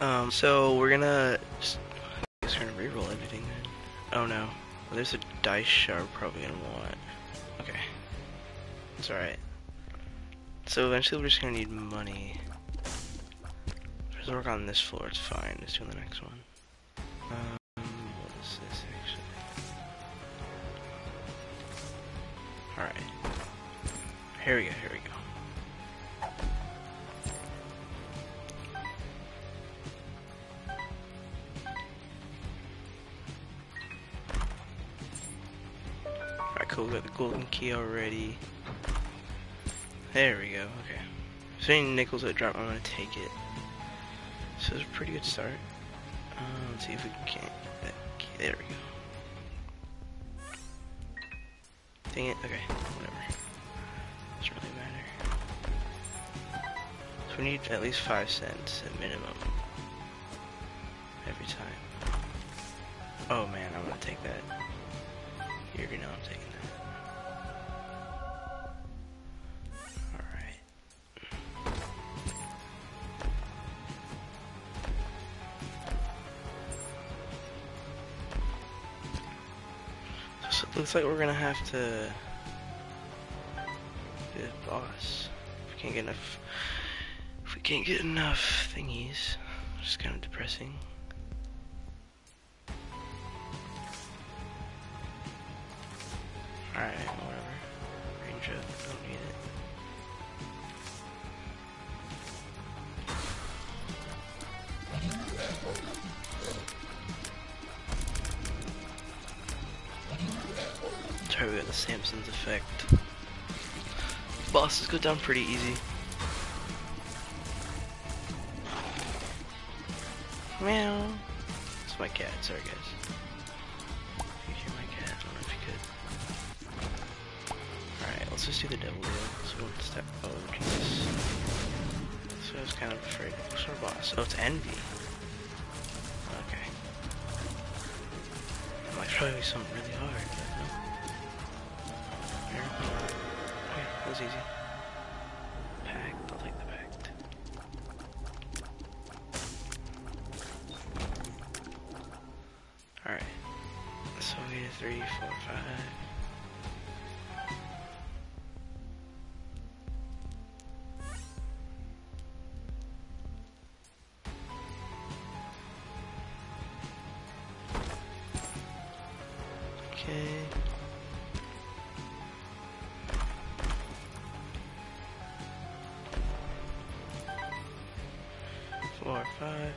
So we're gonna just, I guess we're gonna reroll everything then. Oh no. Well, there's a dice shard we're probably gonna want. Okay. It's alright. So eventually we're just gonna need money. Let's work on this floor, it's fine. Let's do the next one. What is this actually? Alright. Here we go, here we go. Alright, cool, we got the golden key already. There we go, okay. If there's any nickels that drop, I'm gonna take it. So it's a pretty good start. Let's see if we can get that key. There we go. Dang it, okay, whatever. Doesn't really matter. So we need at least 5 cents at minimum. Every time. Oh man, I'm gonna take that. You already know I'm taking that. Looks like we're gonna have to be a boss. If we can't get enough thingies, which is kind of depressing. Alright, whatever. Ranger, don't need it. We got the Samson's effect. Bosses go down pretty easy. Meow. It's my cat, sorry guys. You hear my cat? I don't know if you could. Alright, let's just do the devil deal. So one step. Oh Jesus. So I was kind of afraid. What's our boss? Oh, it's Envy. Okay. That might probably be something really hard, but no. Okay, that was easy. Pact, I'll take the pact. Alright. So we need 3, 4, 5. Okay. Four, 5.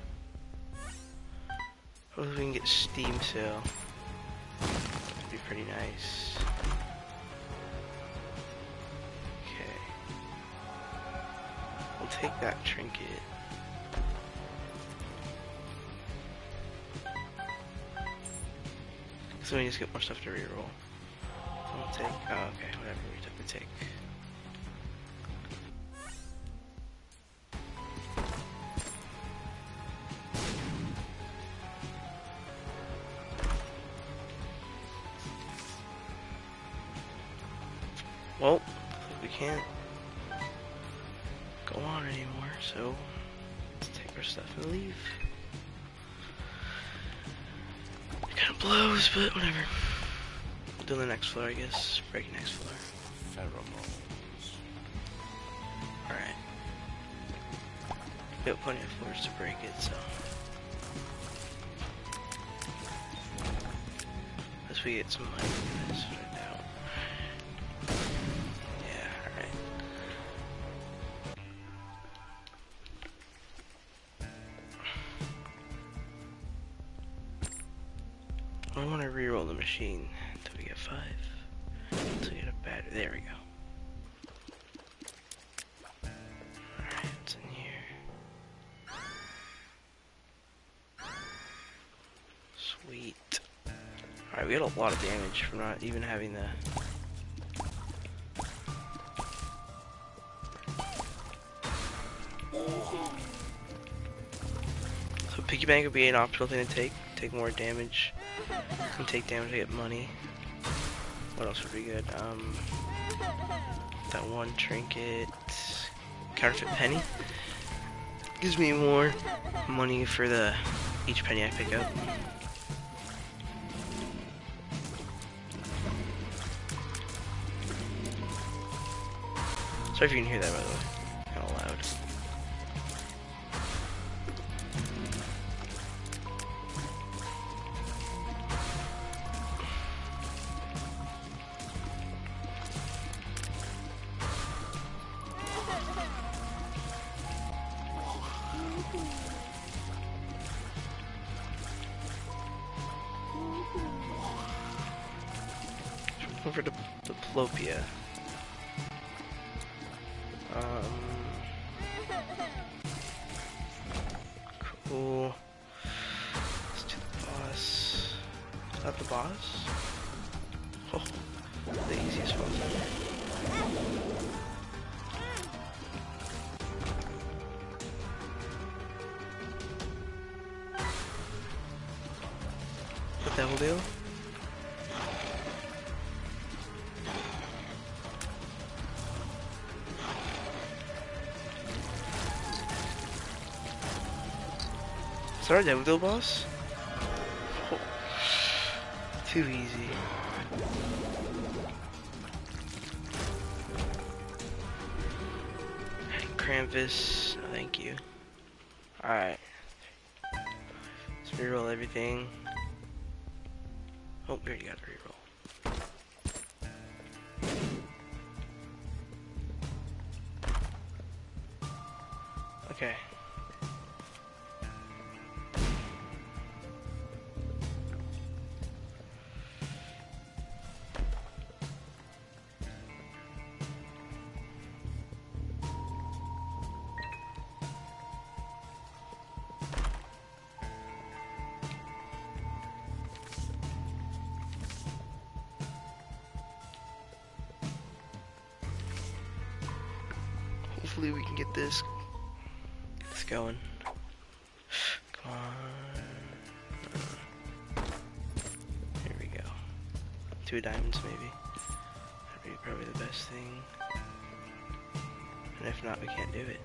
Hopefully we can get Steam sale. That'd be pretty nice. Okay. We'll take that trinket. So we just get more stuff to reroll. We'll take, oh okay, whatever we took the take. Well, we can't go on anymore, so let's take our stuff and leave. It kind of blows, but whatever. We'll do the next floor, I guess. Break next floor. Pheromones. Alright. We have plenty of floors to break it, so. Unless we get some money from this right now. I want to reroll the machine until we get 5. Until we get a battery. There we go. Alright, what's in here? Sweet. Alright, we got a lot of damage from not even having the... So piggy bank would be an optional thing to take. Take more damage. And take damage to get money. What else would be good? That one trinket. Counterfeit penny. Gives me more money for the each penny I pick up. Sorry if you can hear that, by the way. Kind of loud. Over to Diplopia. Cool. Let's do the boss. Is that the boss? Oh, the easiest boss ever. What that will do? Sorry, Devil boss? Oh, too easy. Krampus, no, thank you. Alright. Let's reroll everything. Oh, we already got a reroll. Okay. Hopefully we can get this going. Come on. Here we go. 2 diamonds maybe. That'd be probably the best thing. And if not, we can't do it.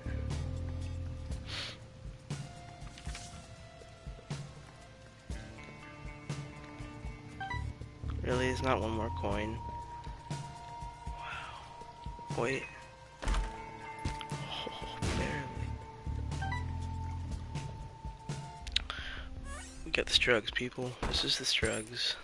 Really, it's not one more coin. Wow. Wait. Get the Strugs, people. This is the Strugs.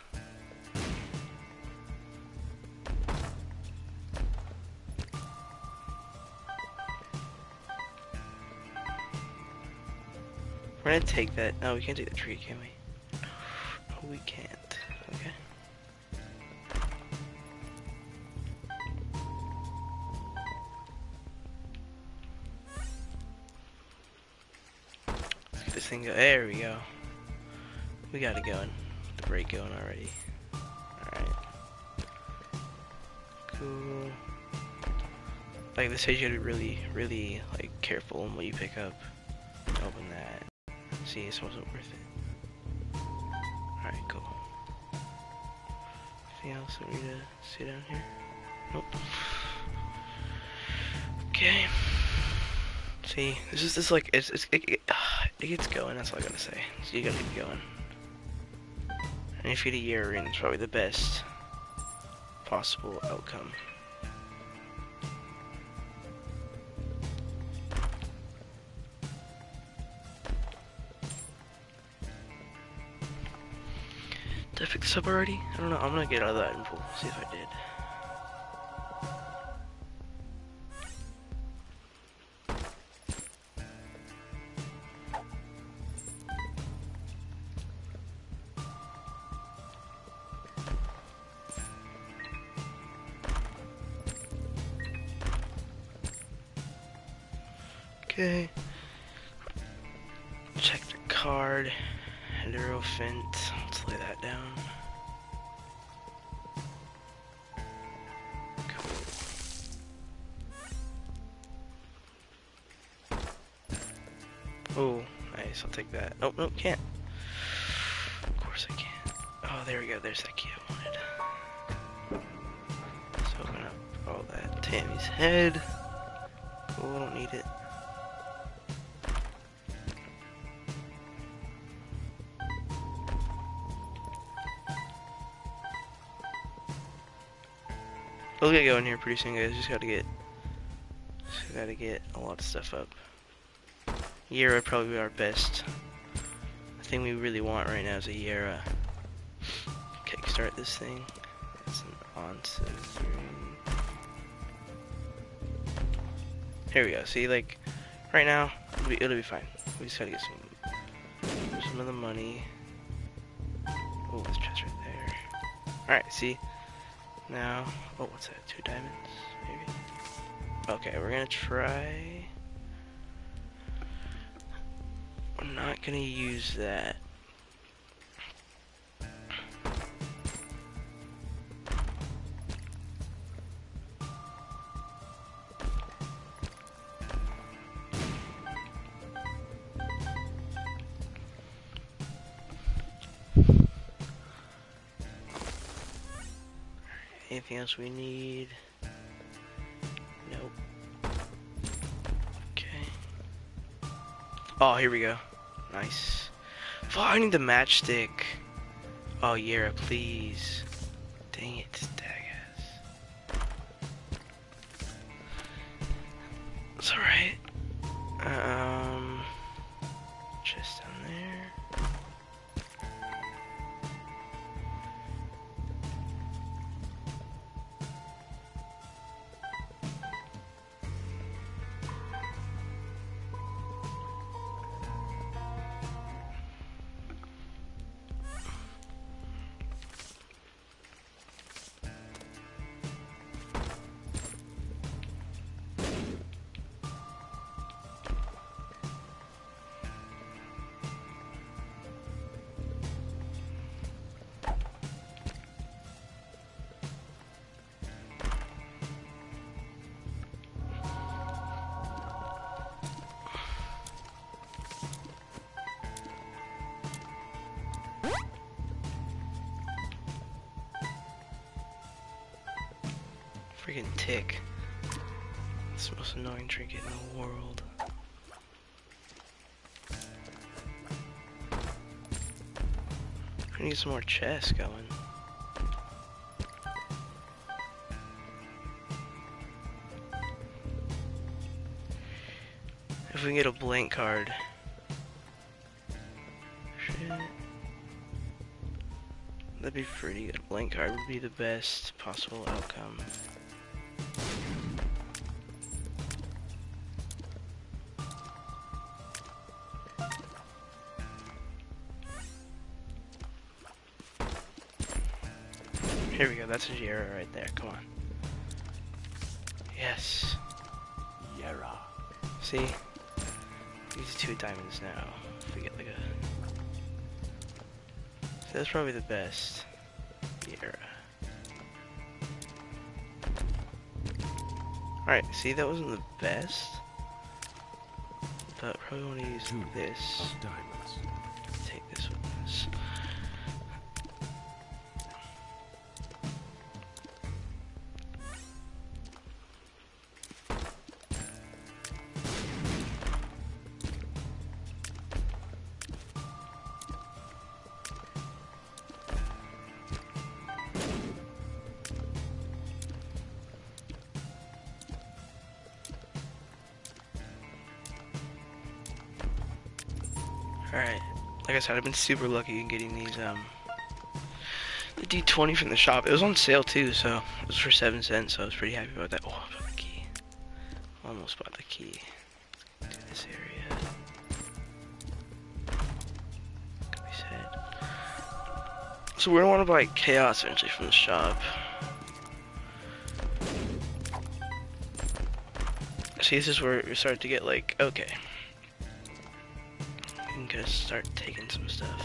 We're gonna take that. No, we can't take the tree, can we? No, we can't. Okay. Let's get this thing go. There we go. We got it going. The break going already. Alright. Cool. Like this stage, you gotta be really like careful on what you pick up. Open that. See, this wasn't worth it. Alright, cool. Anything else that we need to see down here? Nope. Okay. See, this is like it gets going. That's all I gotta say. So you gotta keep going. And if you get a year in, it's probably the best possible outcome. Did I pick this up already? I don't know. I'm gonna get out of that info. See if I did. Okay. Check the card. Hierophant. Let's lay that down. Cool. Oh, nice. I'll take that. Oh, no, can't. Of course I can't. Oh, there we go. There's that key I wanted. Let's open up all that. Tammy's head. Oh, I don't need it. We'll get going here pretty soon, guys. Just gotta get a lot of stuff up. Yera would probably be our best. The thing we really want right now is a Yera. Kickstart this thing. It's an onto 3. Here we go. See, like, right now, it'll be fine. We just gotta get some of the money. Oh, this chest right there. Alright, see? Now, oh, what's that? 2 diamonds, maybe? Okay, we're gonna try. I'm not gonna use that. Anything else we need? Nope. Okay. Oh, here we go. Nice. Oh, I need the matchstick. Oh, Yera, please. Dang it, dagass. It's alright. Just down there. Freaking tick. It's the most annoying trinket in the world. I need some more chests going. If we can get a blank card. Shit. That'd be pretty good. Blank card would be the best possible outcome. Here we go, that's a Yera right there, come on. Yes. Yera. See? These 2 diamonds now. If we get like a... So that's probably the best Yera. Alright, see, that wasn't the best. But probably want to use 2 this. of diamonds. Take this with this. Alright, like I said, I've been super lucky in getting these, the D20 from the shop. It was on sale too, so it was for 7 cents, so I was pretty happy about that. Oh, I bought the key. Almost bought the key to this area. Like we said. So we're gonna want to buy Chaos eventually from the shop. See, this is where we start to get like, okay. We can just start taking some stuff.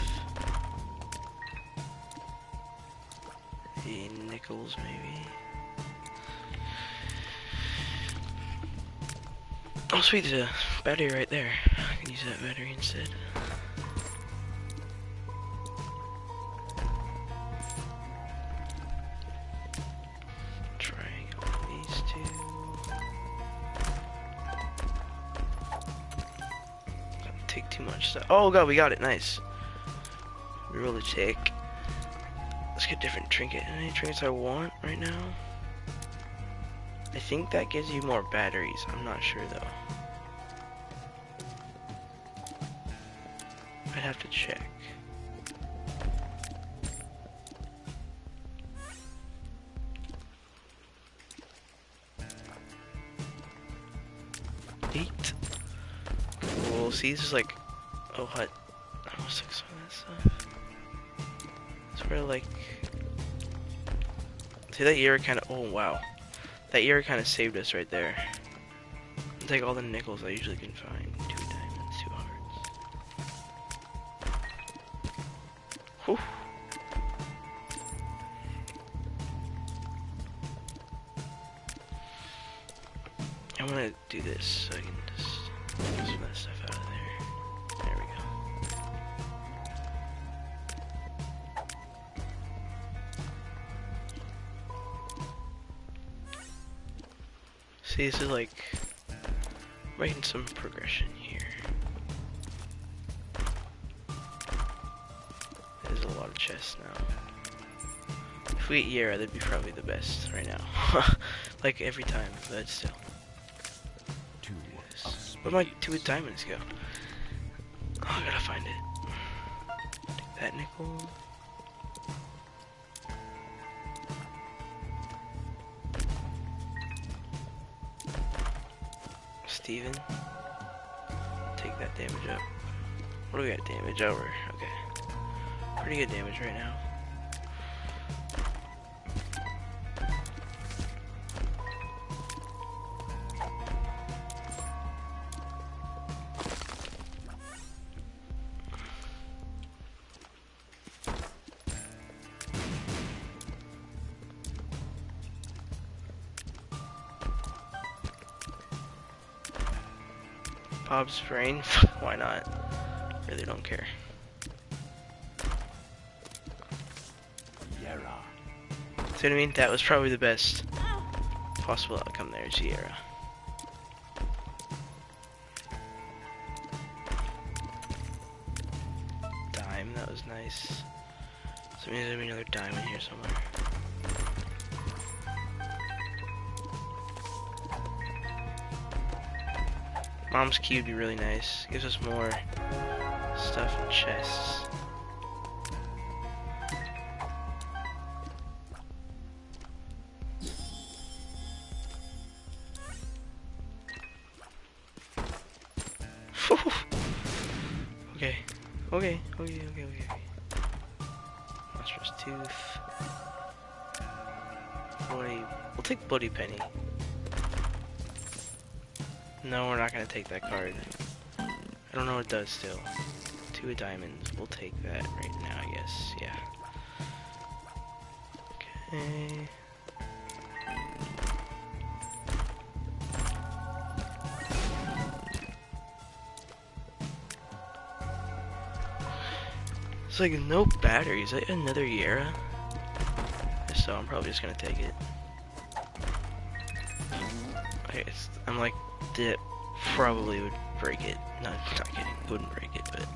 The nickels, maybe. Oh, sweet, there's a battery right there. I can use that battery instead. Triangle, these 2. Don't take too much stuff. Oh god, we got it, nice. We roll a tick. Let's get different trinket. Any trinkets I want right now? I think that gives you more batteries. I'm not sure though. I'd have to check. Eight. Cool. See, this is like, oh, hut. I almost took some of that stuff. It's where like, see that era kind of. Oh wow, that era kind of saved us right there. Take all the nickels I usually can find. 2 diamonds, 2 hearts. Whew. I'm gonna do this so I can just get some of that stuff out of there. There we go. See, this is like making some progression here. There's a lot of chests now. If we get Yera, that'd be probably the best right now. Like every time, but still. Where'd my 2 diamonds go? Oh, I gotta find it. Take that nickel. Steven. Take that damage up. What do we got damage over? Okay. Pretty good damage right now. Bob's brain? Why not? Really don't care. Yera. See what I mean? That was probably the best possible outcome there, Yera. Dime, that was nice. So maybe there's another diamond here somewhere. Mom's key would be really nice. Gives us more stuff in chests. Okay. Okay. Monstrous tooth. We'll take Bloody Penny. No, we're not gonna take that card. I don't know what it does still. 2 diamonds. We'll take that right now, I guess. Yeah. Okay. It's like no batteries. Is that another Yera? So I'm probably just gonna take it. Okay, I'm like, that probably would break it. Not kidding. Wouldn't break it, but.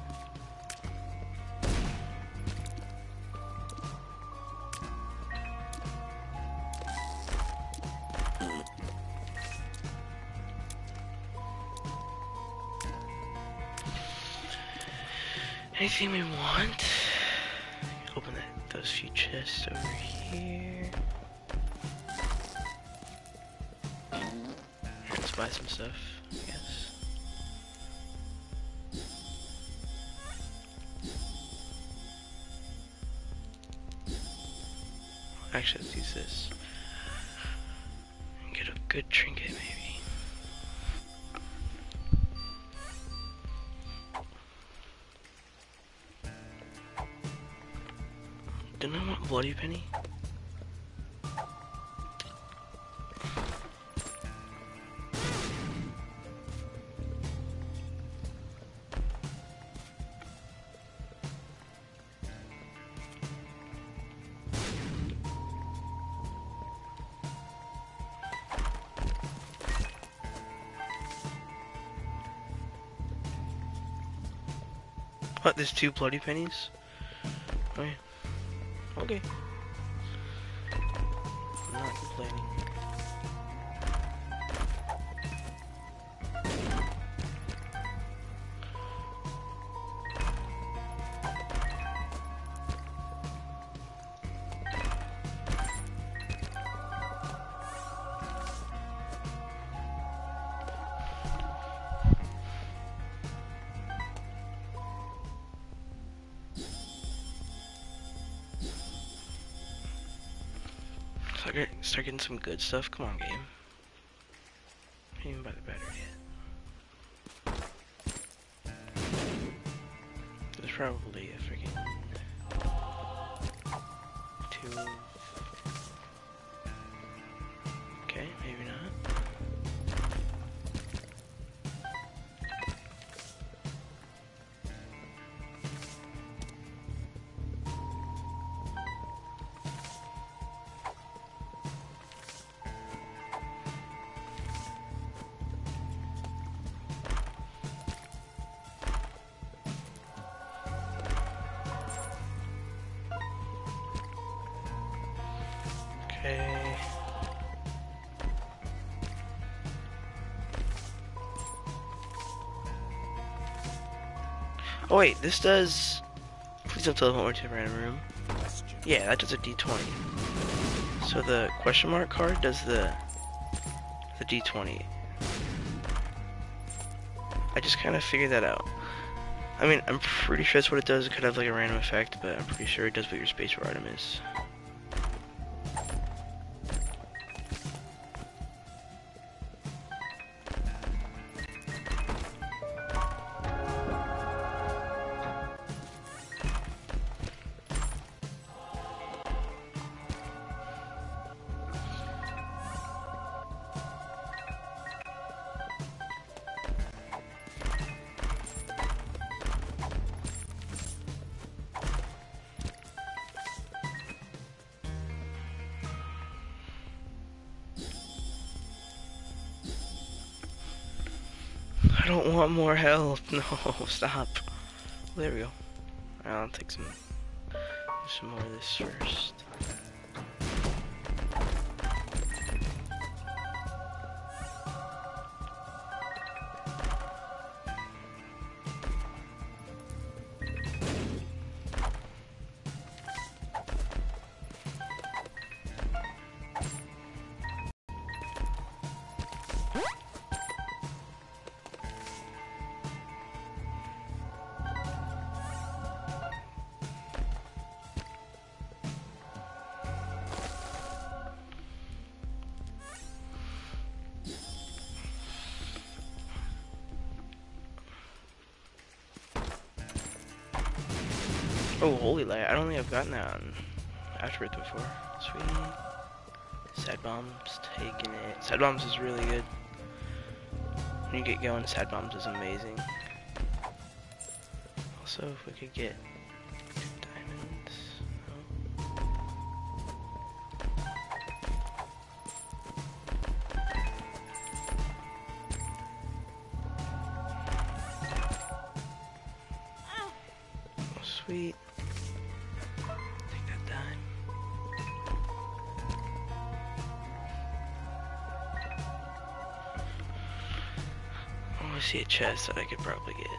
Anything we want? Open those few chests over here. Let's buy some stuff, I guess. Actually, let's use this. Get a good trinket, maybe. Didn't I want Bloody Penny? What, there's 2 Bloody Pennies? Okay. Okay. I'm not complaining. start getting some good stuff. Come on, game. I didn't even buy the battery yet. There's probably a freaking 2. Okay, maybe not. Okay. Oh wait, this does... Please don't teleport more to a random room. Yeah, that does a D20. So the question mark card does the D20. I just kind of figured that out. I mean, I'm pretty sure that's what it does. It could have like a random effect, but I'm pretty sure it does what your spacebar item is. I don't want more health. No, stop. There we go. I'll take some more of this first. Oh, holy light. I don't think I've gotten that on Afterbirth before. Sweet. Sad Bombs, taking it. Sad Bombs is really good. When you get going, Sad Bombs is amazing. Also, if we could get 2 diamonds. Oh, sweet. Take that dime. Oh, I see a chest that I could probably get.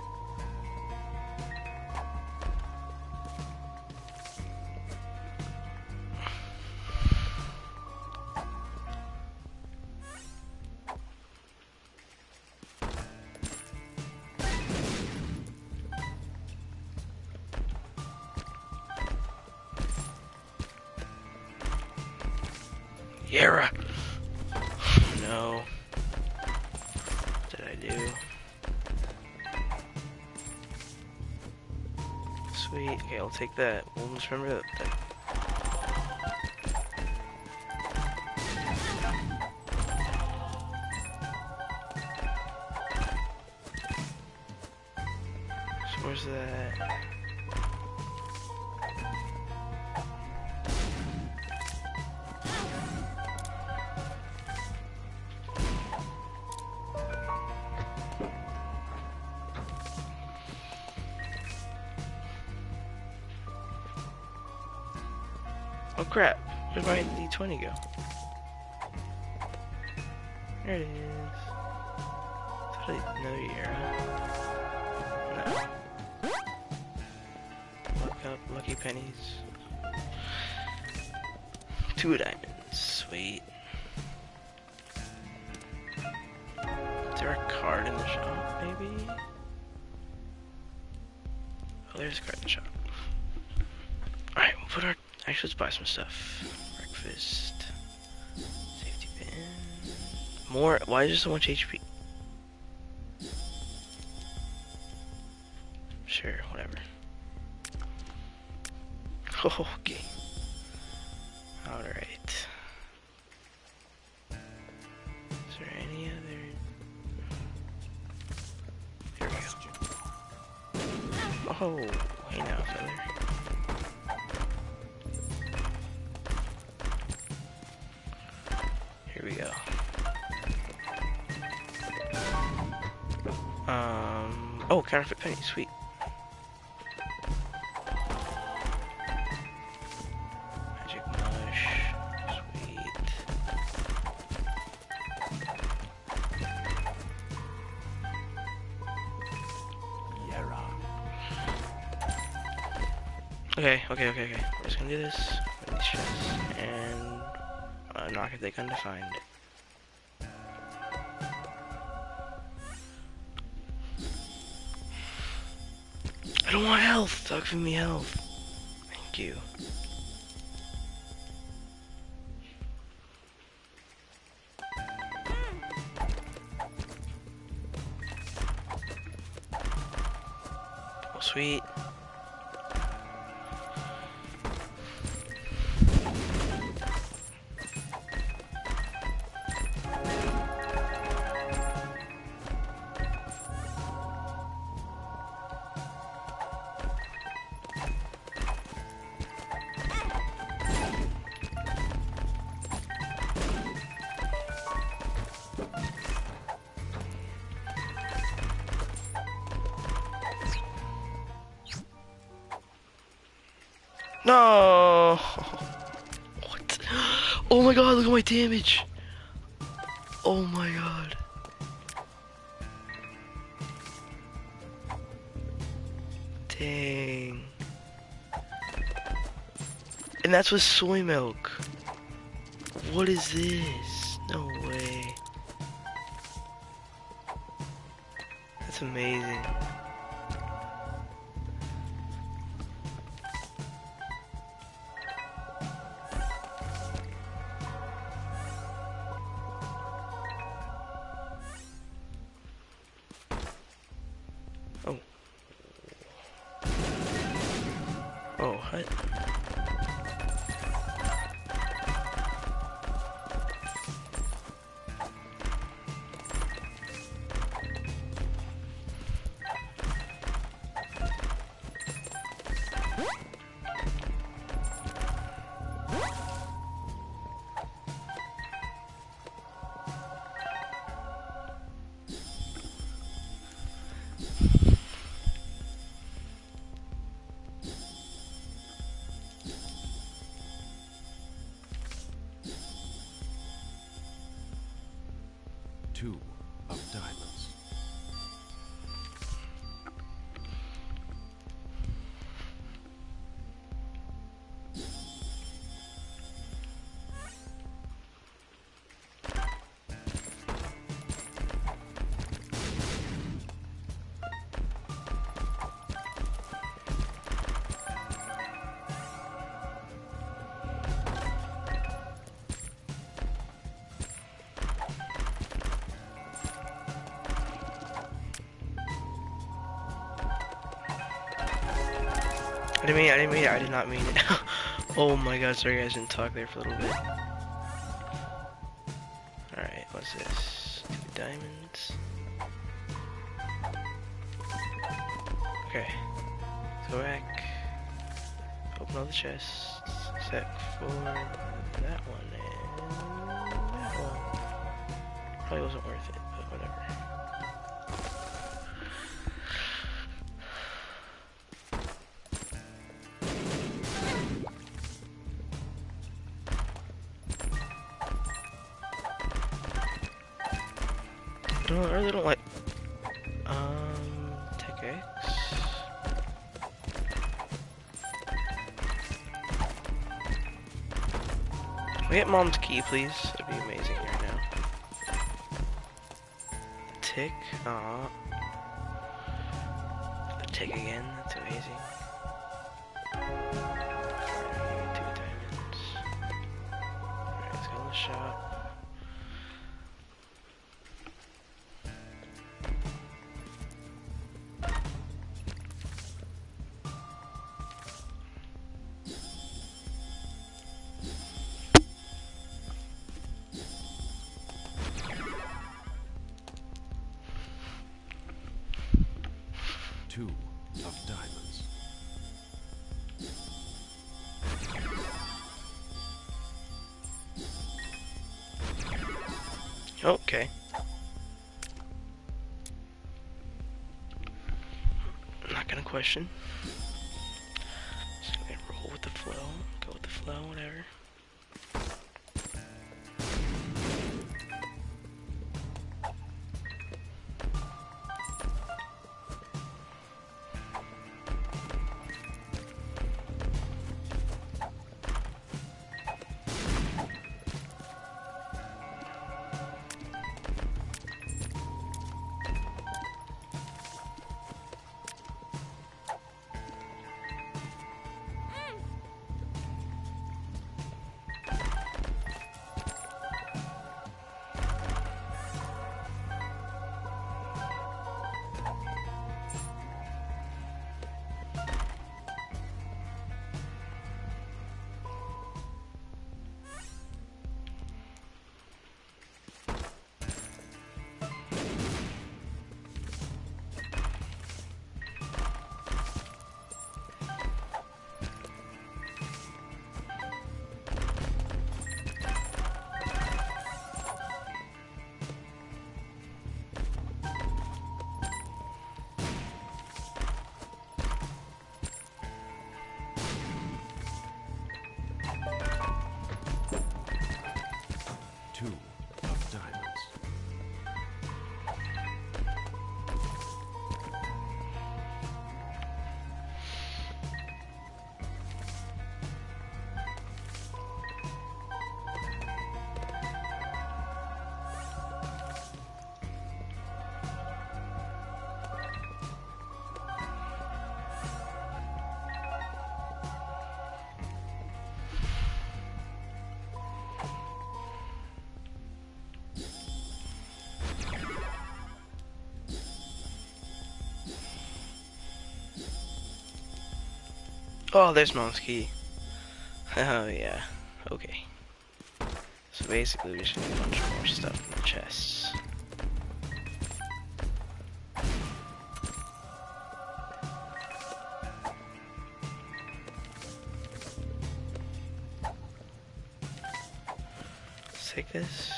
Yara! No. What did I do? Sweet. Okay, I'll take that. We'll just remember that. So where's that? Oh crap, where'd my D20 go? There it is. Is that another Yara? No. Look up, lucky pennies. 2 diamonds, sweet. Is there a card in the shop, maybe? Oh, there's a card in the shop. Alright, we'll put our... Actually, let's buy some stuff. Breakfast. Safety pin. More. Why is there so much HP? Sure, whatever. Okay. Alright. Is there any other? Here we go. Oh, hey now, feather. Here we go. Oh, counterfeit penny, sweet. Magic mush, sweet. Yera. Okay. We're just gonna do this. These chests, and knock if they can find. I don't want health. Stop giving me health. Thank you. Oh, sweet. No! What? Oh my god, look at my damage! Oh my god. Dang. And that's with soy milk. What is this? No way. That's amazing. Oh. Oh, what? Two of diamonds. I did not mean it. Oh my god, sorry guys, didn't talk there for a little bit. Alright, what's this? 2 diamonds. Okay. Let's go back. Open all the chests. Except for that one and that one. Probably wasn't worth it, but whatever. I really don't like Tech X. Can we get Mom's key, please? That'd be amazing right now. Tick, the tick again, that's amazing. 2 diamonds. Alright, let's go on the shot. Two of diamonds. Okay. I'm not gonna question. Just gonna roll with the flow. Go with the flow, whatever. Two of diamonds. Oh, there's Mom's key. Oh yeah. Okay. So basically, we just need a bunch more stuff in the chests. Let's take this.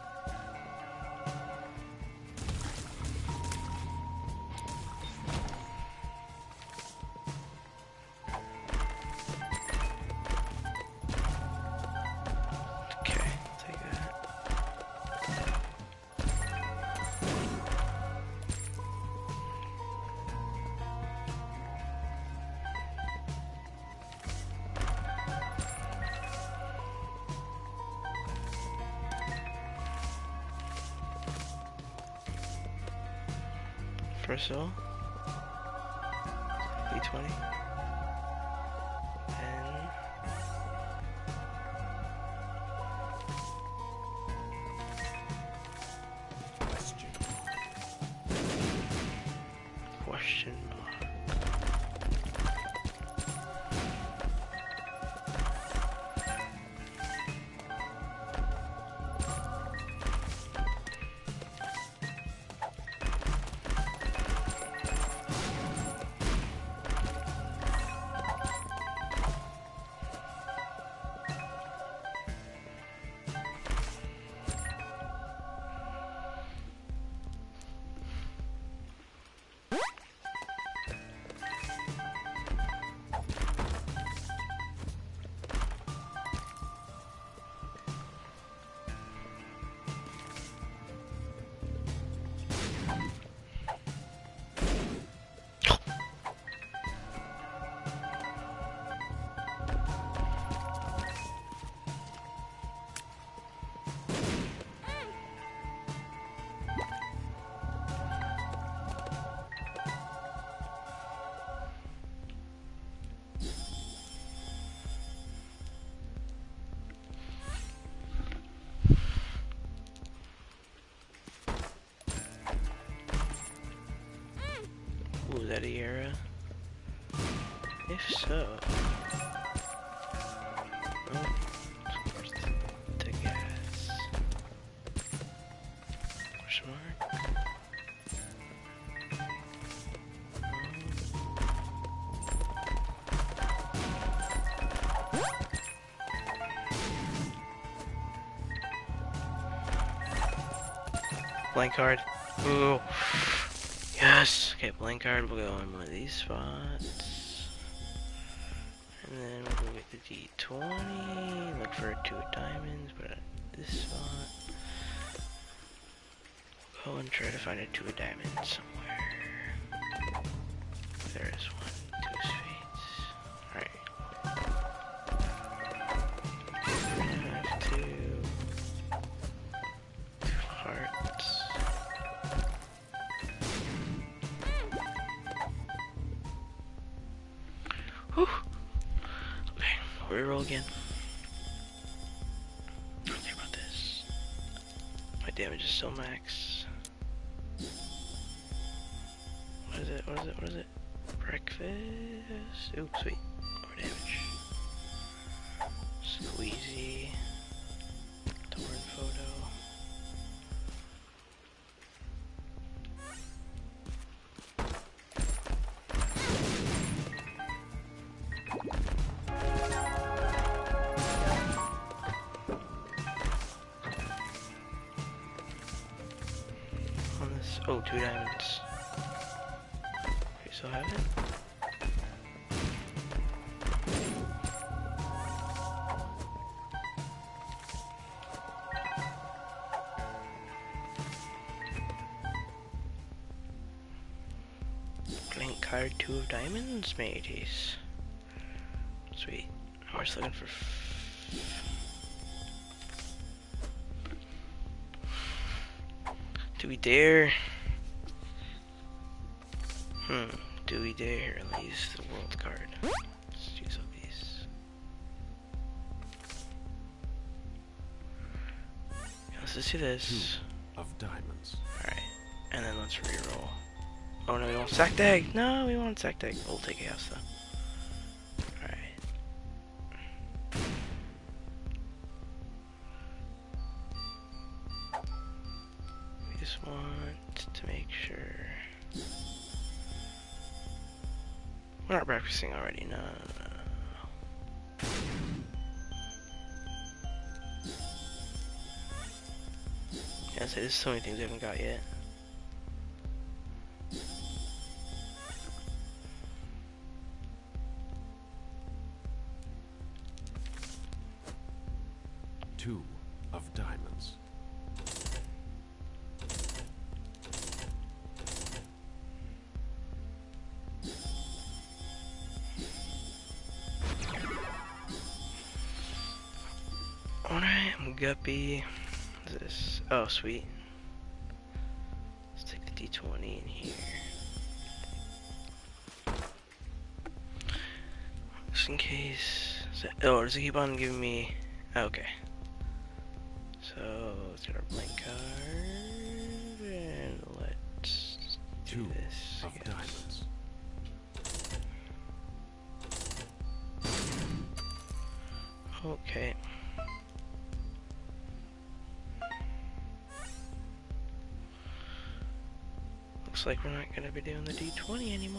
Okay, take that. First of all, D20. And Question. question mark. Ooh, is that a Yara? If so... Oh, it's worth the gas. Question mark? Blank card. Ooh. Yes. Okay, blank card. We'll go in one of these spots. And then we'll go get the D20. Look for 2 of diamonds. Put it at this spot. Go and try to find a 2 of diamonds somewhere. There is one. 2 of spades. Alright. I have 2 hearts. Whew. Okay, reroll again. Don't care about this. My damage is still max. What is it? What is it? What is it? Breakfast? Ooh, sweet. More damage. Squeezy. Torn photo. Oh, 2 diamonds. We still have it? Blank card, 2 of diamonds, mateys. Sweet. We're just looking for... Do we dare? Do we dare use the world card? Let's use all these. Yeah, let's just do this. 2 of diamonds. Alright, and then let's reroll. Oh no, we want sack tag! No, we want sack tag. We'll take chaos though. Alright. We just want to make sure. We're not practicing already, no. Yeah, so there's so many things we haven't got yet. Two of diamonds. Alright, I'm guppy. What's this? Oh, sweet. Let's take the D20 in here. Just in case. Oh, does it keep on giving me... Okay. So, let's get our blank card. And let's do this. Of diamonds. Okay. Looks like we're not going to be doing the D20 anymore.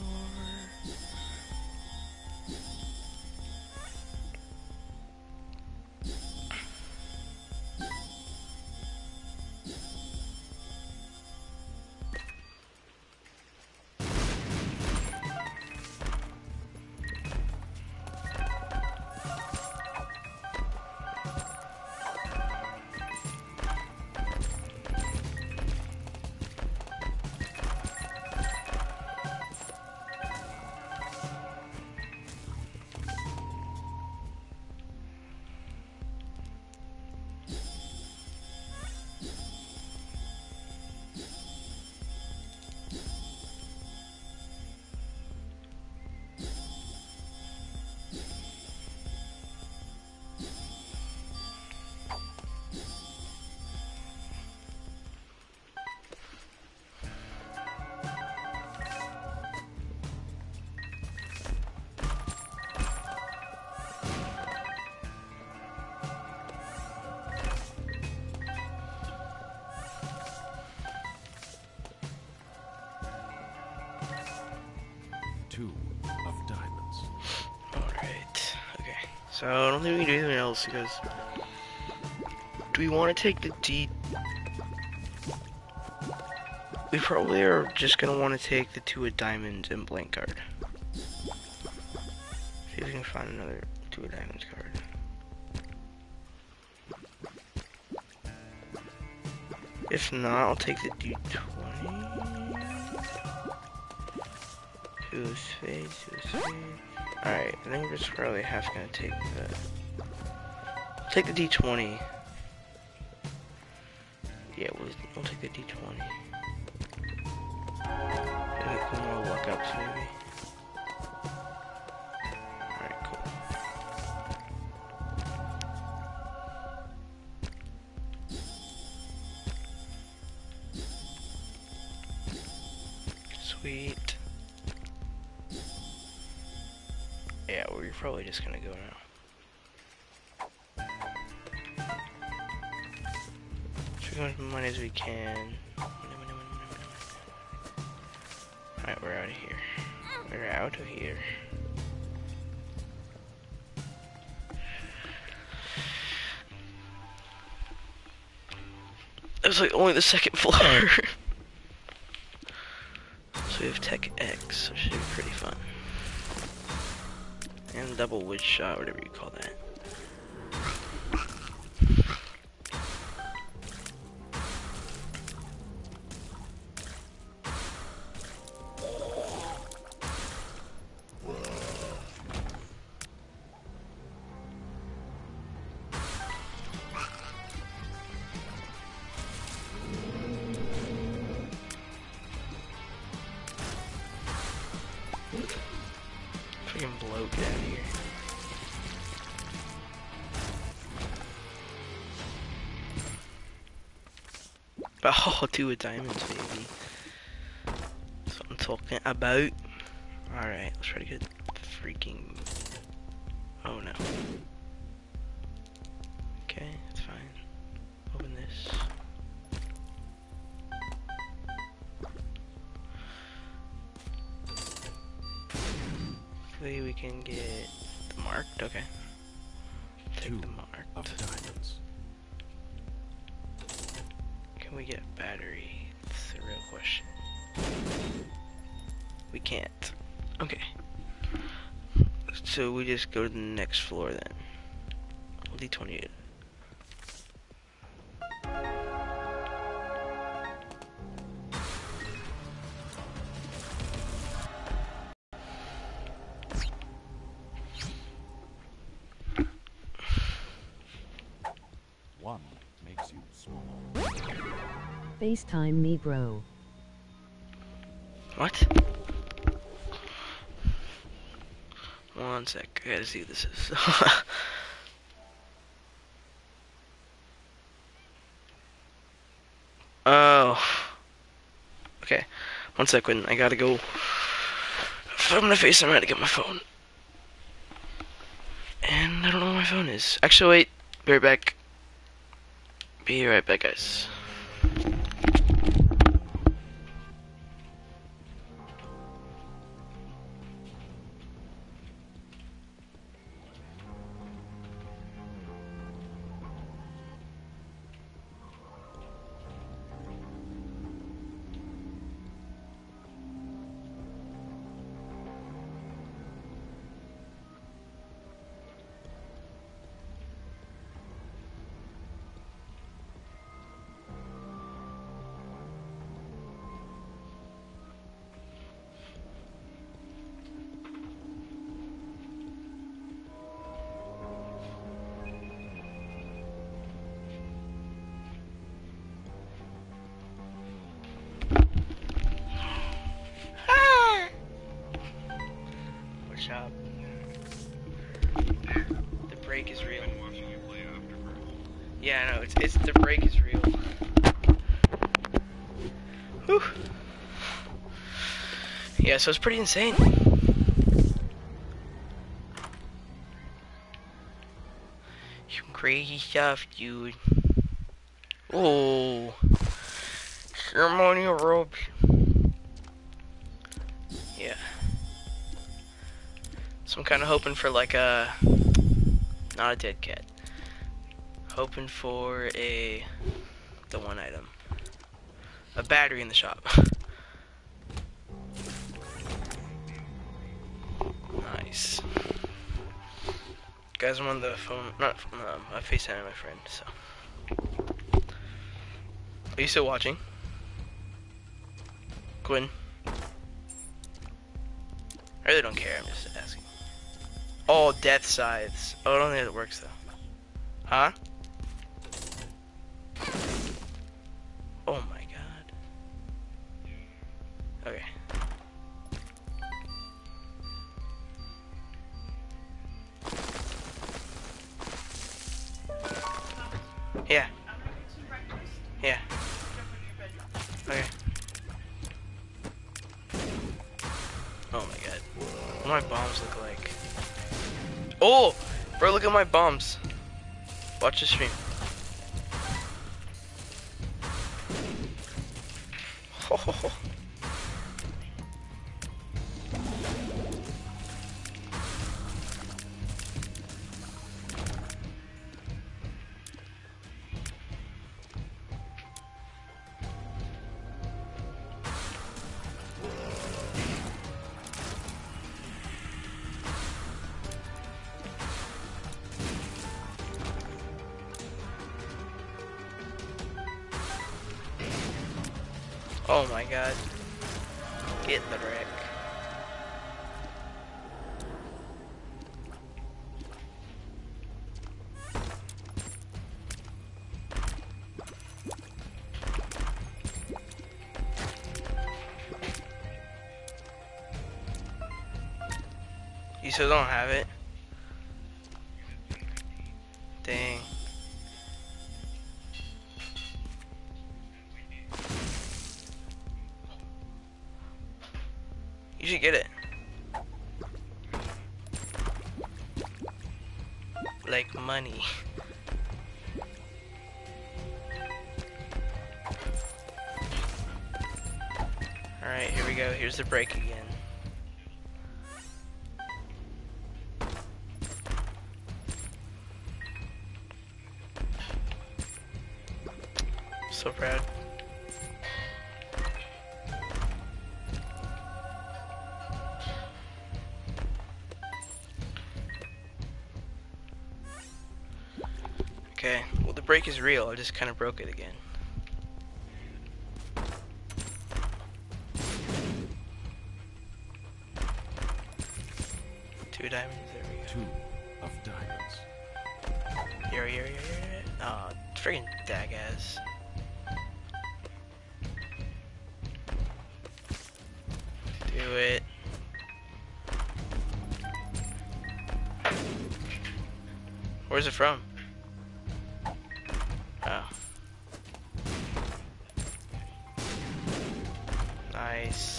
2 of diamonds. Alright. Okay. So I don't think we can do anything else because do we want to take the D? We probably are just gonna want to take the 2 of diamonds and blank card. See if we can find another 2 of diamonds card. If not, I'll take the D20. 2 of spades, 2 of spades. Alright, I think we're just probably half gonna take the D20. Yeah, we'll take the D20. Maybe a couple more luck ups, maybe. Alright, cool. Sweet. Yeah, we're probably just gonna go now. As much money as we can. Alright, we're out of here. We're out of here. That was like only the second floor. So we have Tech X, so it should be pretty fun. And double wood shot, whatever you call that. Freaking bloat, get out of here. Oh, 2 of diamonds, baby. That's what I'm talking about. Alright, let's try to get freaking... Oh no. Okay, that's fine. Open this. Hopefully we can get the marked, okay. Take 2 the marked. of diamonds. Can we get a battery? That's the real question. We can't. Okay. So we just go to the next floor then. D20 it. One makes you small. FaceTime me, bro. What? One sec, I gotta see what this is. Oh. Okay. 1 second, I gotta go. If I'm gonna FaceTime, I had to get my phone. And I don't know where my phone is. Actually, wait. Be right back. Be right back, guys. Shop. The break is real. Yeah, I know. It's the break is real. Whew. Yeah, so it's pretty insane. Some crazy stuff, dude. Oh, ceremonial robes. Yeah. So I'm kind of hoping for like not a dead cat. Hoping for the one item. A battery in the shop. Nice. Guys, I'm on the phone, not I FaceTime my friend, so. Are you still watching? Quinn? I really don't care, I'm just asking. Oh, death scythes. Oh, I don't think it works though. Huh? Oh my god. Okay. Yeah. Yeah. Okay. Oh my god. What do my bombs look like? Oh! Bro, look at my bombs. Watch the stream. Oh. Oh my god. Get the wreck. You still don't have it? Dang. You should get it. Like money. Alright, here we go. Here's the break again. So proud. Okay, well the break is real. I just kind of broke it again. Two diamonds, there we go. 2 of diamonds. Here. Oh, friggin' dagaz. Do it. Where's it from? Oh. Nice.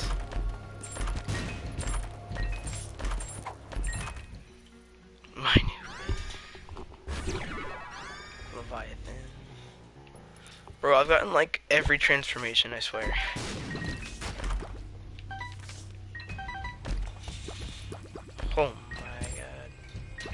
My new Leviathan. Bro, I've gotten like every transformation, I swear. Oh my god.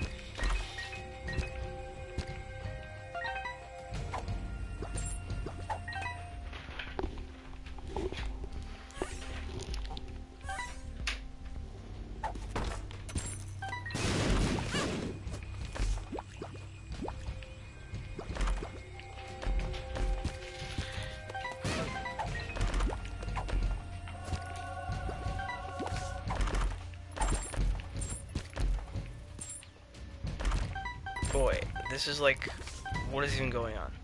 Boy, this is like, what is even going on?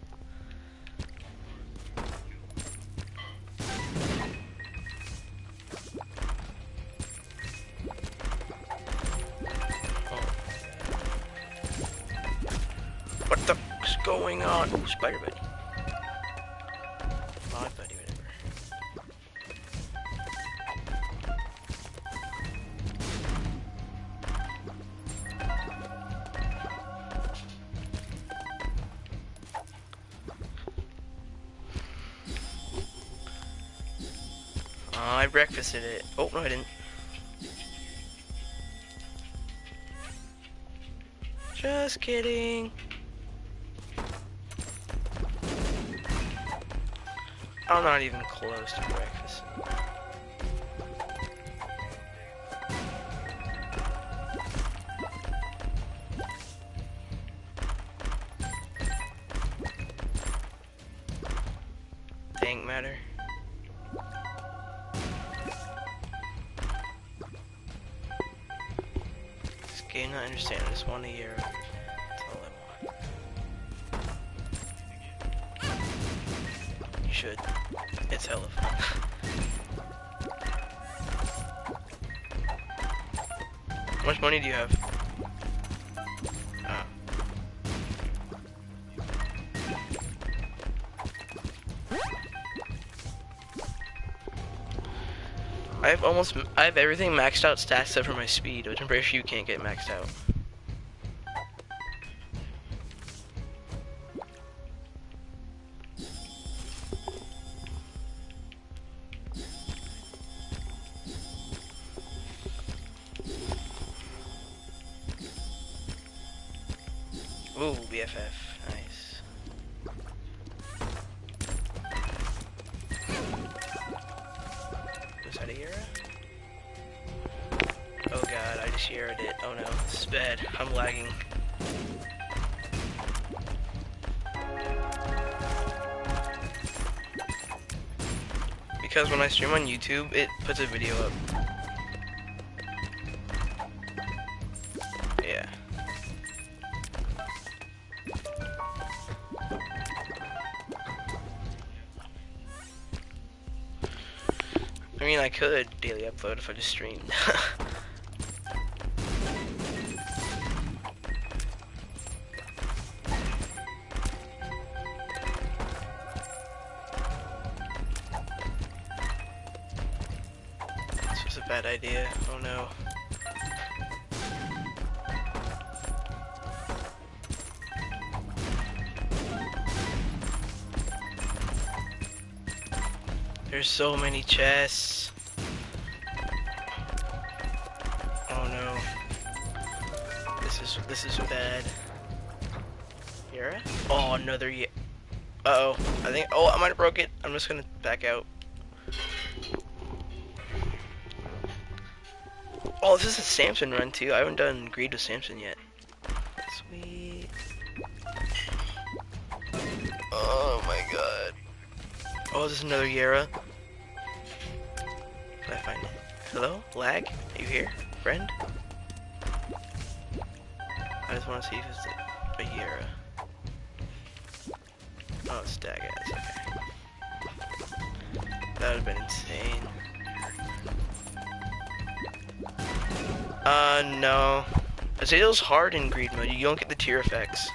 Oh. What the f***'s going on? Oh, Spider Buddy. My buddy, whatever. I breakfasted it. Oh, no, I didn't. Just kidding. I'm not even close to breakfast. Dang matter. This game, I understand. I just want a year. That's all I want. You should. It's hella fun. How much money do you have? Oh. I have everything maxed out stats except for my speed, which I'm pretty sure you can't get maxed out. Ooh, BFF, nice. Was that a Yara? Oh god, I just Yara'd it. Oh no, this is bad. I'm lagging. Because when I stream on YouTube, it puts a video up. Yeah. I mean, I could daily upload if I just streamed. This was a bad idea. Oh no. There's so many chests. Oh no. This is bad. Yara? Oh, another Yara. Uh-oh. I might have broke it. I'm just gonna back out. Oh, this is a Samson run too. I haven't done Greed with Samson yet. Sweet. Oh my god. Oh, this is another Yara. Can I find it? Hello? Lag? Are you here, friend? I just want to see if it's a Yara. Oh, it's Daggaz, okay. That would have been insane. No. Azazel's hard in Greed mode. You don't get the tier effects.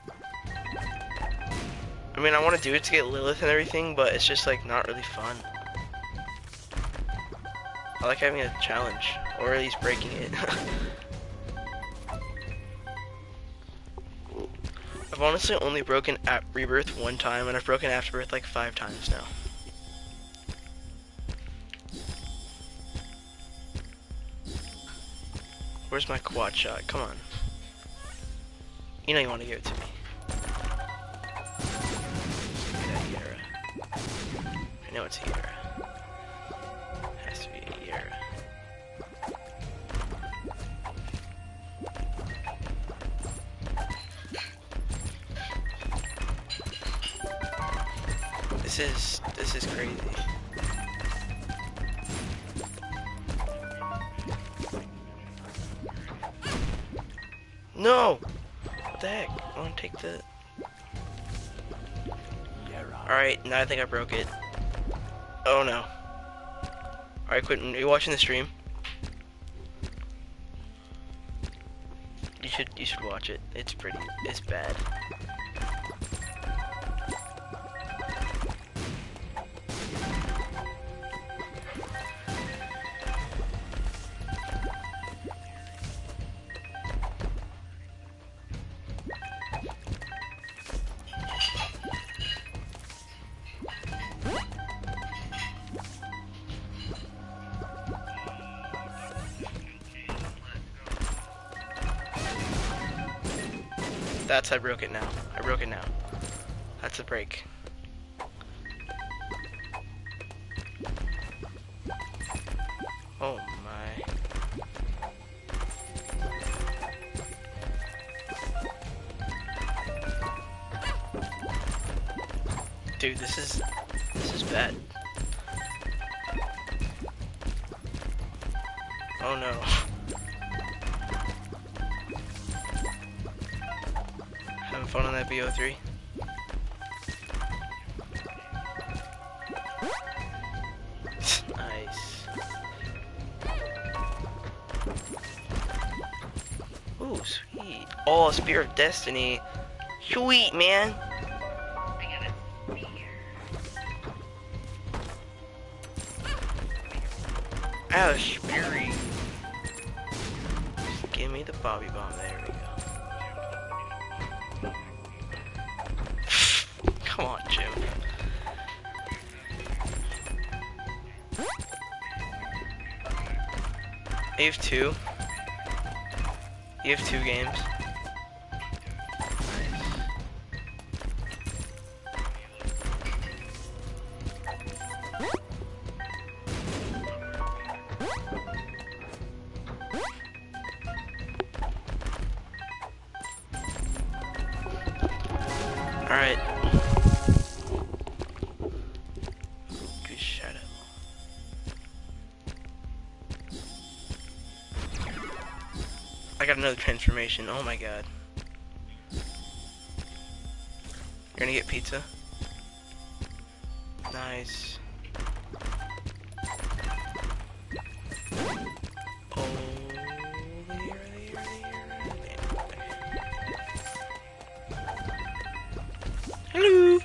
I mean, I want to do it to get Lilith and everything, but it's just, like, not really fun. I like having a challenge, or at least breaking it. I've honestly only broken at Rebirth one time, and I've broken Afterbirth like 5 times now. Where's my quad shot? Come on. You know you want to give it to me. I know it's a Yara. Has to be a Yara. This is crazy. No! What the heck? I want to take the... Alright, now I think I broke it. Oh no. Alright, Quentin, are you watching the stream? You should watch it. It's bad. That's I broke it now. I broke it now. That's a break. Oh my. Dude, this is bad. Oh no. Having fun on that BO3. Nice. Ooh, sweet. Oh, Spear of Destiny. Sweet, man. Oh, Speary. Just give me the Bobby Bomb. There we go. Come on, Jim. You have two. You have 2 games. Alright. Good shadow. I got another transformation. Oh my god. You're gonna get pizza? Nice. Oh, hello.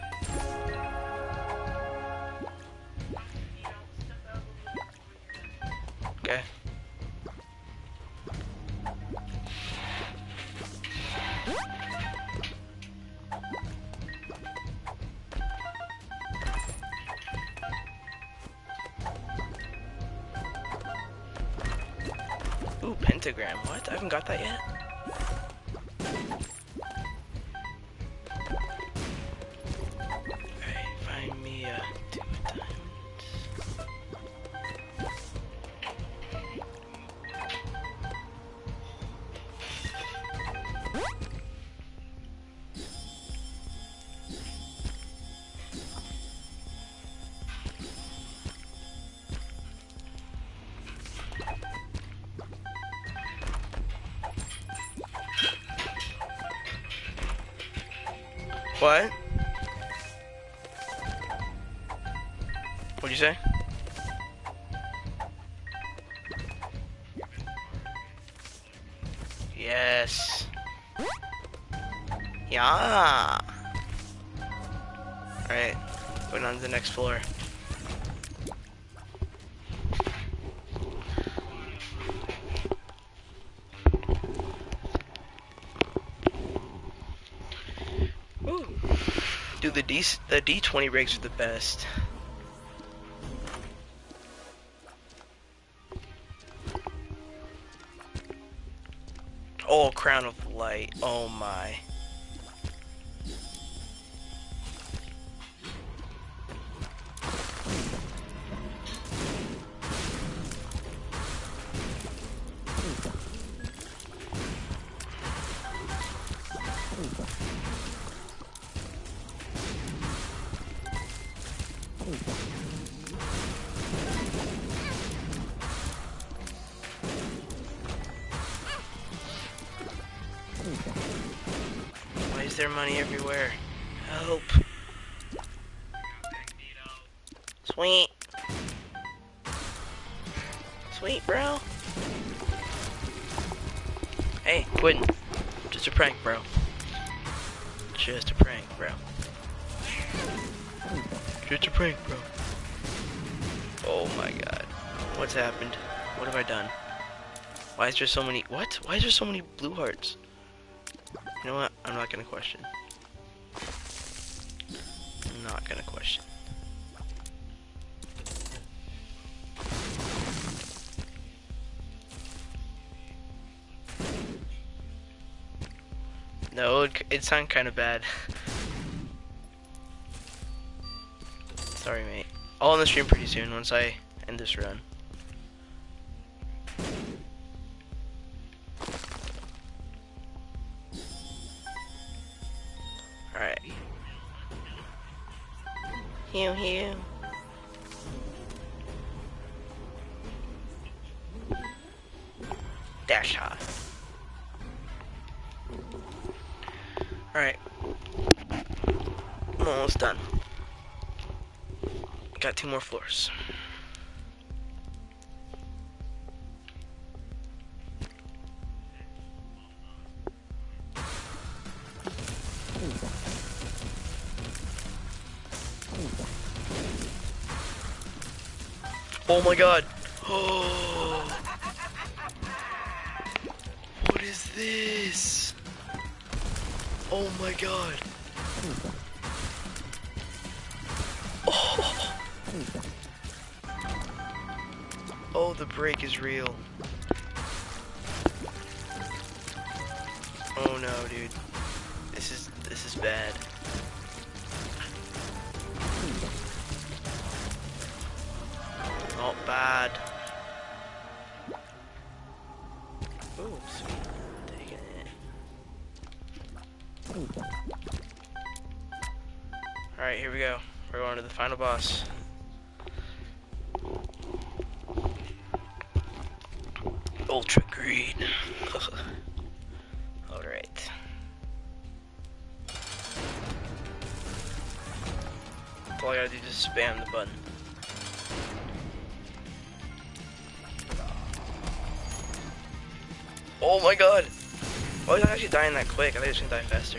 Okay. Ooh, pentagram. What? I haven't got that yet. Alright, find me 2 diamonds. What? What'd you say? Yes. Yeah. Alright, going on to the next floor. Ooh. Dude, the D20 rigs are the best. Oh, Crown of Light. Oh my. Why is there money everywhere? Help. Sweet. Sweet, bro. Hey, Quentin. Just a prank, bro. Just a prank, bro. Just a prank, bro. Oh my god. What's happened? What have I done? Why is there so many... What? Why is there so many blue hearts? You know what? I'm not gonna question. I'm not gonna question. No, it sounded kind of bad. Sorry, mate. I'll end the stream pretty soon once I end this run. Alright. Hew. Dash high. Alright. I'm almost done. Got 2 more floors. Oh my god. Oh. What is this? Oh my god. Oh. Oh, the break is real. Oh no, dude. This is bad. Not bad. Ooh, sweet. Taking it. Alright, here we go. We're going to the final boss. Ultra Greed. Alright. All I gotta do is spam the button. Oh my god! Why was I actually dying that quick? I thought I was gonna die faster.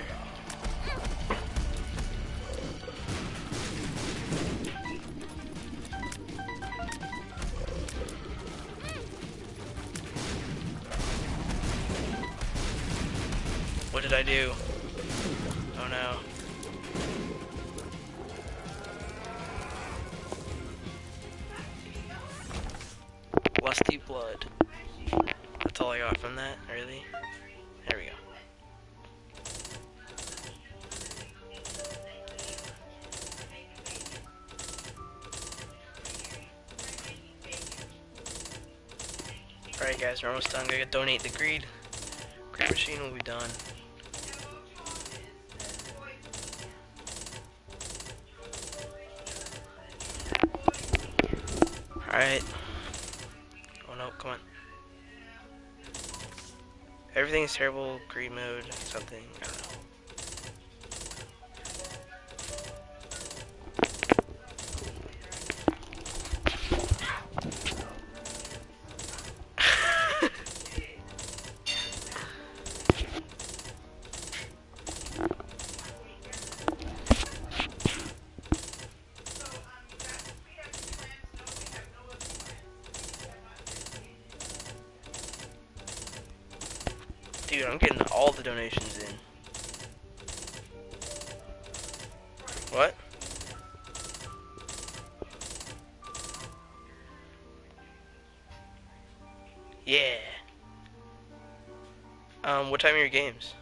What did I do? Oh no. Lusty blood. That's all I got from that, really? There we go. Alright guys, we're almost done. Gotta donate the greed. Greed machine will be done. Alright. Oh no, come on. Everything's terrible, greed mode, something, I don't know. Dude, I'm getting all the donations in. What? Yeah. What time are your games?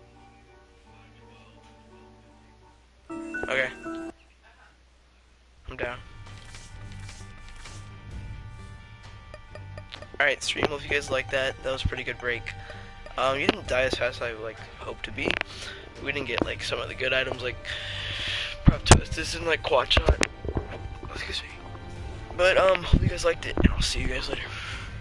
Okay. I'm down. Alright, stream, if you guys like that. That was a pretty good break. You didn't die as fast as I like hoped to be. We didn't get like some of the good items like prop toast and like quad shot. Excuse me. But hope you guys liked it, and I'll see you guys later.